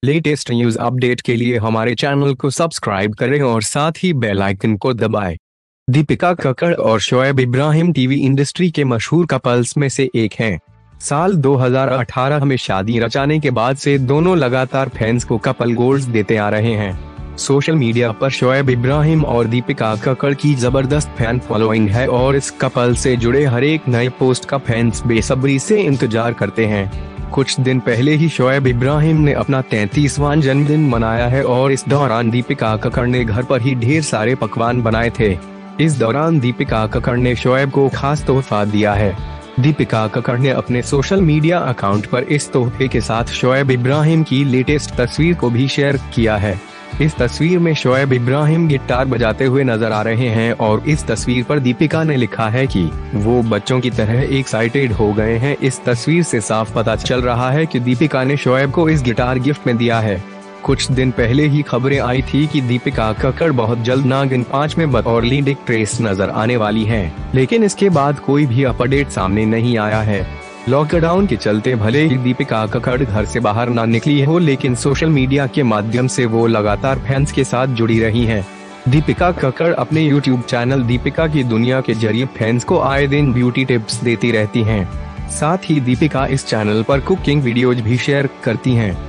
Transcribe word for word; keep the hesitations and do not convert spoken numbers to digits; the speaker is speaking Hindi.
लेटेस्ट न्यूज अपडेट के लिए हमारे चैनल को सब्सक्राइब करें और साथ ही बेल आइकन को दबाएं। दीपिका कक्कड़ और शोएब इब्राहिम टीवी इंडस्ट्री के मशहूर कपल्स में से एक हैं। साल दो हज़ार अठारह में शादी रचाने के बाद से दोनों लगातार फैंस को कपल गोल्स देते आ रहे हैं। सोशल मीडिया पर शोएब इब्राहिम और दीपिका कक्कड़ की जबरदस्त फैन फॉलोइंग है और इस कपल से जुड़े हर एक नए पोस्ट का फैंस बेसब्री से इंतजार करते हैं। कुछ दिन पहले ही शोएब इब्राहिम ने अपना तैंतीसवां जन्मदिन मनाया है और इस दौरान दीपिका कक्कड़ ने घर पर ही ढेर सारे पकवान बनाए थे। इस दौरान दीपिका कक्कड़ ने शोएब को खास तोहफा दिया है। दीपिका कक्कड़ ने अपने सोशल मीडिया अकाउंट पर इस तोहफे के साथ शोएब इब्राहिम की लेटेस्ट तस्वीर को भी शेयर किया है। इस तस्वीर में शोएब इब्राहिम गिटार बजाते हुए नजर आ रहे हैं और इस तस्वीर पर दीपिका ने लिखा है कि वो बच्चों की तरह एक्साइटेड हो गए हैं। इस तस्वीर से साफ पता चल रहा है कि दीपिका ने शोएब को इस गिटार गिफ्ट में दिया है। कुछ दिन पहले ही खबरें आई थी कि दीपिका कक्कड़ बहुत जल्द नागिन पाँच में बतौर लीड एक्ट्रेस नजर आने वाली हैं, लेकिन इसके बाद कोई भी अपडेट सामने नहीं आया है। लॉकडाउन के चलते भले ही दीपिका कक्कड़ घर से बाहर ना निकली हो, लेकिन सोशल मीडिया के माध्यम से वो लगातार फैंस के साथ जुड़ी रही हैं। दीपिका कक्कड़ अपने यूट्यूब चैनल दीपिका की दुनिया के जरिए फैंस को आए दिन ब्यूटी टिप्स देती रहती हैं। साथ ही दीपिका इस चैनल पर कुकिंग वीडियोज भी शेयर करती हैं।